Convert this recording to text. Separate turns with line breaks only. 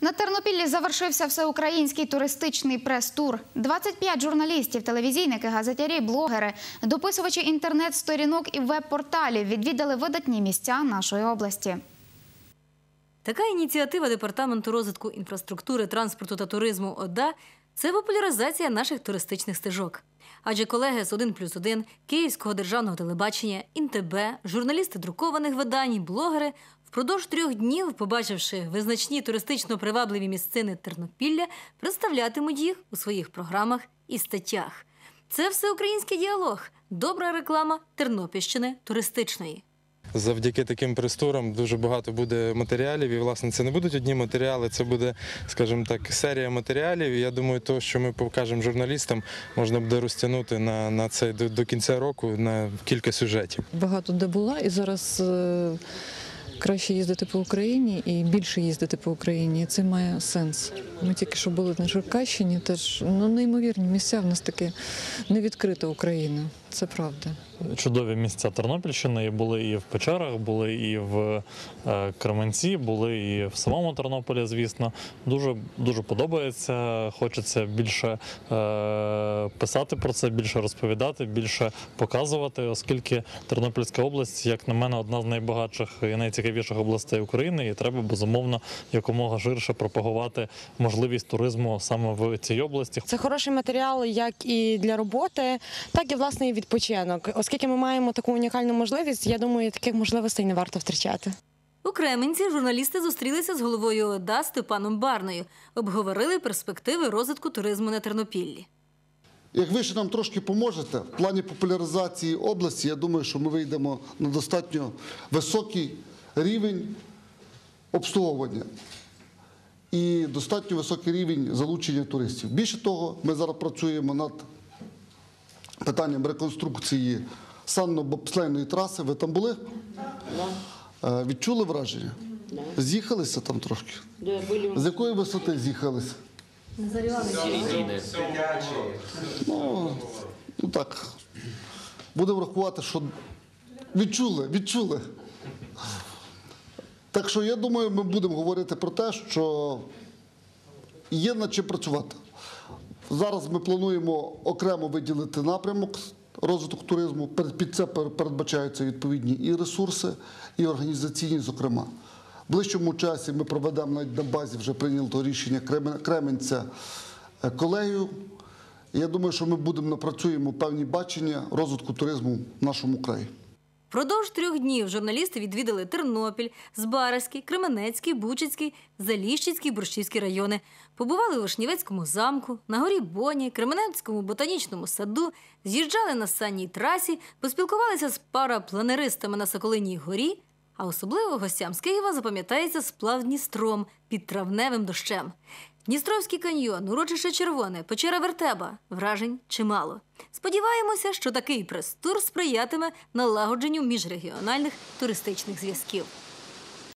На Тернопіллі завершився всеукраїнський туристичний прес-тур. 25 журналістів, телевізійники, газетярі, блогери, дописувачі інтернет-сторінок і веб-порталів відвідали видатні місця нашої області.
Така ініціатива Департаменту розвитку інфраструктури, транспорту та туризму ОДА – це популяризація наших туристичних стежок. Адже колеги з «1+1», Київського державного телебачення, ІНТБ, журналісти друкованих видань, блогери впродовж 3 днів, побачивши визначні туристично привабливі місцини Тернопілля, представлятимуть їх у своїх програмах і статтях. Це всеукраїнський діалог, добра реклама Тернопільщини туристичної.
Завдяки таким прес-турам дуже багато буде матеріалів, і, власне, це не будуть одні матеріали, це буде, скажімо так, серія матеріалів. І я думаю, то, що ми покажемо журналістам, можна буде розтягнути на це до кінця року на кілька сюжетів.
Багато де була, і зараз краще їздити по Україні і більше їздити по Україні. Це має сенс. Ми тільки що були на Черкащині, теж неймовірні місця, в нас таке невідкрита Україна, це правда.
Чудові місця Тернопільщини, були і в Печерах, були і в Кременці, були і в самому Тернополі, звісно. Дуже подобається, хочеться більше писати про це, більше розповідати, більше показувати, оскільки Тернопільська область, як на мене, одна з найбагатших і найцікавіших областей України, і треба, безумовно, якомога ширше пропагувати можливість туризму саме в цій області.
Це хороший матеріал як і для роботи, так і, власне, і відпочинок. Оскільки ми маємо таку унікальну можливість, я думаю, таких можливостей не варто втрачати.
У Кременці журналісти зустрілися з головою ОДА Степаном Барною. Обговорили перспективи розвитку туризму на Тернопіллі.
Як ви ще нам трошки поможете в плані популяризації області, я думаю, що ми вийдемо на достатньо високий рівень обслуговування і достатньо високий рівень залучення туристів. Більше того, ми зараз працюємо над питанням реконструкції санно-бобслейної траси. Ви там були? Да. Відчули враження? Да. З'їхалися там трошки? Да, були. З якої висоти з'їхалися? Ну так, будемо рахувати, що відчули. Так що, я думаю, ми будемо говорити про те, що є над чим працювати. Зараз ми плануємо окремо виділити напрямок розвитку туризму. Під це передбачаються відповідні і ресурси, і організаційні, зокрема. В ближчому часі ми проведемо навіть на базі вже прийнятого рішення Кременця колегію. Я думаю, що ми напрацюємо певні бачення розвитку туризму в нашому краї.
Впродовж 3 днів журналісти відвідали Тернопіль, Збаразький, Кременецький, Бучацький, Заліщицький, Борщівський райони. Побували у Вишнівецькому замку, на горі Боні, Кременецькому ботанічному саду, з'їжджали на санній трасі, поспілкувалися з парапланеристами на Соколиній горі, а особливо гостям з Києва запам'ятається сплав Дністром під травневим дощем. Дністровський каньйон, урочище Червоне, печера Вертеба. Вражень чимало. Сподіваємося, що такий прес-тур сприятиме налагодженню міжрегіональних туристичних зв'язків.